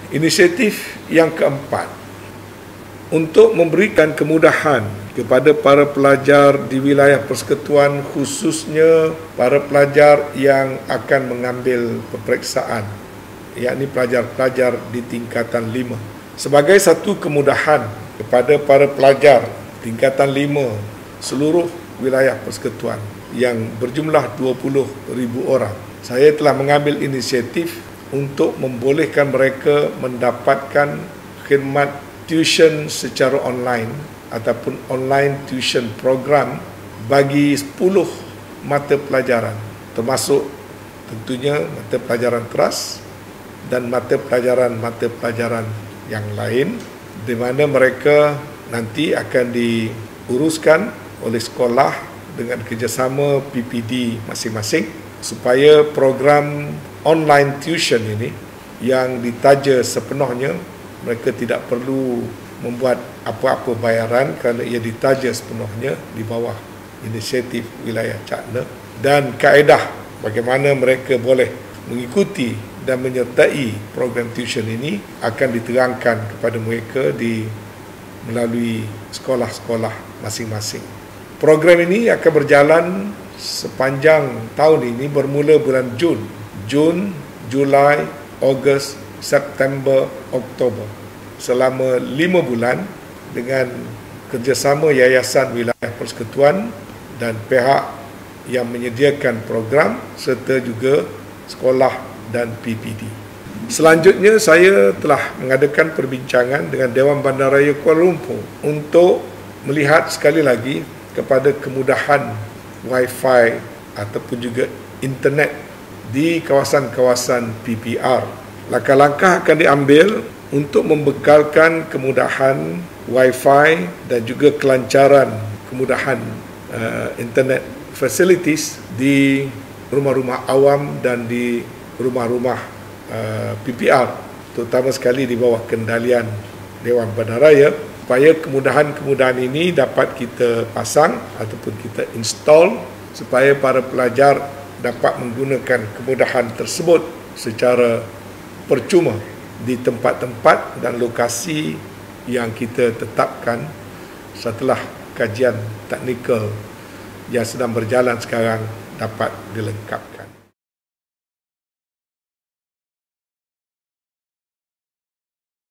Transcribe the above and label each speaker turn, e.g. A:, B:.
A: Inisiatif yang keempat, untuk memberikan kemudahan kepada para pelajar di wilayah persekutuan, khususnya para pelajar yang akan mengambil peperiksaan, yakni pelajar-pelajar di tingkatan 5. Sebagai satu kemudahan kepada para pelajar tingkatan 5 seluruh wilayah persekutuan yang berjumlah 20,000 orang, saya telah mengambil inisiatif untuk membolehkan mereka mendapatkan khidmat tuition secara online ataupun online tuition program bagi 10 mata pelajaran, termasuk tentunya mata pelajaran teras dan mata pelajaran yang lain, di mana mereka nanti akan diuruskan oleh sekolah dengan kerjasama PPD masing-masing, supaya program online tuition ini yang ditaja sepenuhnya, mereka tidak perlu membuat apa-apa bayaran kerana ia ditaja sepenuhnya di bawah inisiatif wilayah CAKNA, dan kaedah bagaimana mereka boleh mengikuti dan menyertai program tuition ini akan diterangkan kepada mereka melalui sekolah-sekolah masing-masing. Program ini akan berjalan sepanjang tahun ini, bermula bulan Jun, Julai, Ogos, September, Oktober, selama 5 bulan dengan kerjasama Yayasan Wilayah Persekutuan dan pihak yang menyediakan program serta juga sekolah dan PPD. Selanjutnya, saya telah mengadakan perbincangan dengan Dewan Bandaraya Kuala Lumpur untuk melihat sekali lagi kepada kemudahan Wi-Fi ataupun juga internet di kawasan-kawasan PPR. Langkah-langkah akan diambil untuk membekalkan kemudahan Wi-Fi dan juga kelancaran kemudahan internet facilities di rumah-rumah awam dan di rumah-rumah PPR, terutama sekali di bawah kendalian Dewan Bandaraya, supaya kemudahan-kemudahan ini dapat kita pasang ataupun kita install supaya para pelajar dapat menggunakan kemudahan tersebut secara percuma di tempat-tempat dan lokasi yang kita tetapkan setelah kajian teknikal yang sedang berjalan sekarang dapat dilengkapkan.